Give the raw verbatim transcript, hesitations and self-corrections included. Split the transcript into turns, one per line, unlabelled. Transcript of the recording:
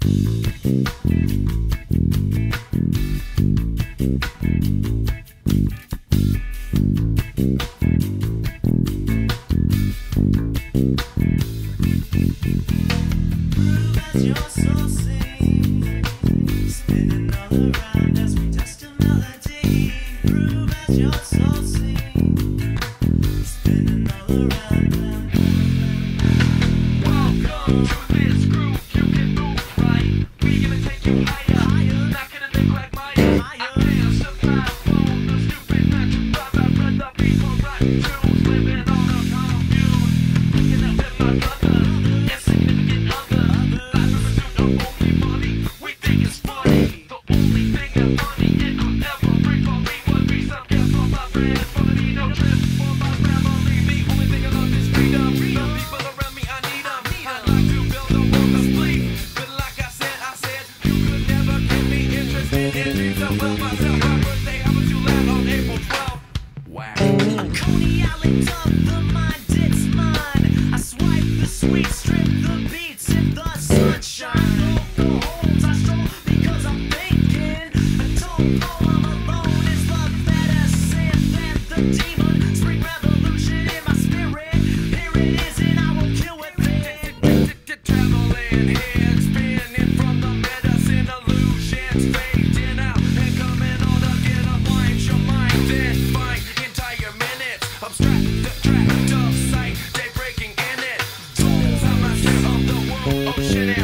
Your soul sings, spinning all around as we dust a melody. Groove as your soul sings, spinning all around. Welcome to this groove, you can move right. We gonna take you higher, higher. Not gonna make like mine, higher. I dance the microphone, the stupid magic vibe. I read the people right tunes, living on a commune. Looking up at my brother, insignificant other. We think it's funny. The only thing that's funny it could ever bring for me would be some gifts for my friends. Funny, no trips for my family. Me only thing I love is freedom. The people around me, I need them. I'd like to build a world of sleep. But like I said, I said, you could never get me interested in dreams of well myself. My birthday, how would you laugh on April twelfth? Wow. Coney Island of the mind, it's mine. I swipe the sweet, strip the beats in the sunshine. Ocean